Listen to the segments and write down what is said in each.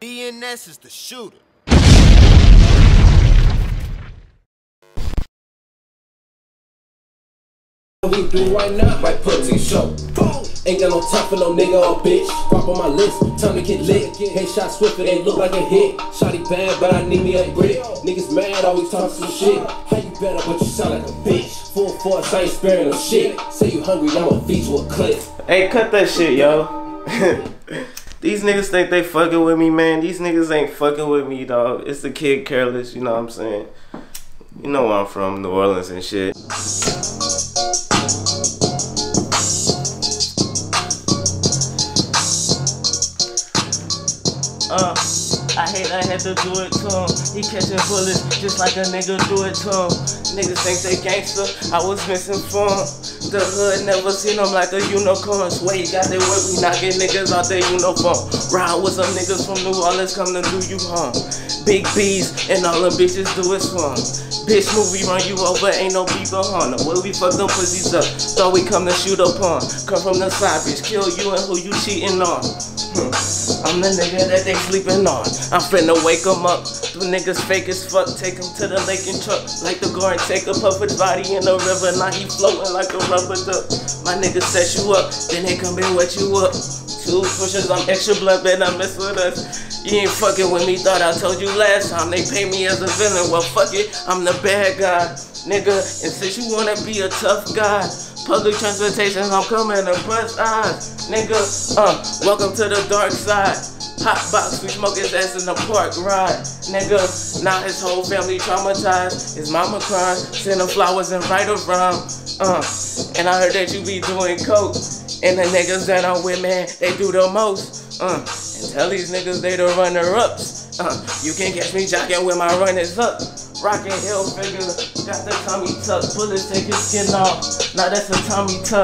DNS is the shooter. We do right now, might put to show. Ain't got no time for no nigga or bitch. Guap on my list, time to get lit. Headshot swift, it ain't look like a hit. Shotty bad, but I need me a brick. Niggas mad, always talk some shit. How you better, but you sound like a bitch. Full force, I ain't sparing no shit. Say you hungry, I'ma feed you a clip. Hey, cut that shit, yo. These niggas think they fucking with me, man. These niggas ain't fucking with me, dog. It's the Kid Careless, you know what I'm saying? You know where I'm from, New Orleans and shit. I hate I had to do it to him. He catching bullets just like a nigga do it to him. Niggas think they gangster, I was misinformed. The hood never seen him like a unicorn. Swear he got their work, we knocking niggas out their uniform. Ride with some niggas from New Orleans, come to do you harm. Big B's and all them bitches do is fun. Bitch movie run you over, ain't no beef behind them. Where we fuck them pussies up, thought we come to shoot upon. Come from the side, bitch, kill you and who you cheating on. I'm the nigga that they sleeping on. I'm finna wake them up. The niggas fake as fuck. Take him to the lake and truck. Like the gore and take a puff his body in the river. Now he floating like a rubber duck. My niggas set you up, then they come and wet you up. Two pushers, I'm extra blunt, better not mess with us. You ain't fucking with me, thought I told you last time. They pay me as a villain, well fuck it, I'm the bad guy. Nigga, and since you wanna be a tough guy, public transportation, I'm coming to bust eyes. Nigga, welcome to the dark side. Hot box, we smoke his ass in the park ride. Nigga, now his whole family traumatized. His mama crying, send him flowers and write a rhyme. And I heard that you be doing coke. And the niggas that I'm with, man, they do the most. And tell these niggas they the runner-ups. You can catch me jocking when my run is up. Rockin' hill figure, got the tummy tuck. Bullets take his skin off, now that's a tummy tuck.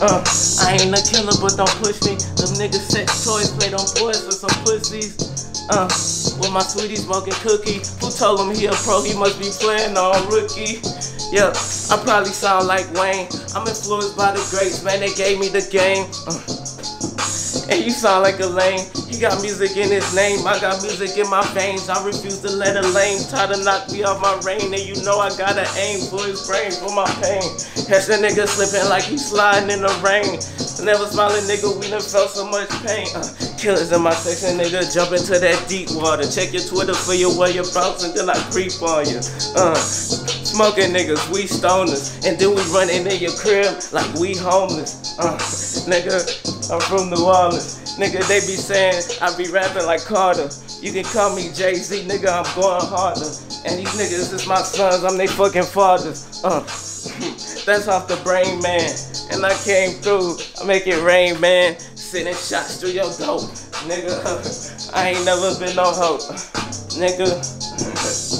I ain't a killer, but don't push me. Them niggas sex toys, play them boys for some pussies. With my sweetie smoking cookie. Who told him he a pro, he must be playing on rookie. Yeah, I probably sound like Wayne. I'm influenced by the greats, man, they gave me the game. And you sound like a lame. He got music in his name, I got music in my veins. I refuse to let a lame try to knock me off my reign. And you know I gotta aim for his brain, for my pain. Catch the nigga slipping like he sliding in the rain. Never smiling nigga, we done felt so much pain. Killers in my section, nigga, jump into that deep water. Check your Twitter for your whereabouts until I creep on you. Smoking niggas, we stoners. And then we run into your crib like we homeless. Nigga, I'm from New Orleans. Nigga, they be saying I be rapping like Carter. You can call me Jay-Z, nigga, I'm going harder. And these niggas is my sons, I'm they fucking fathers. That's off the brain, man. And I came through, I make it rain, man. Sending shots through your dope. Nigga, I ain't never been no hope. Nigga.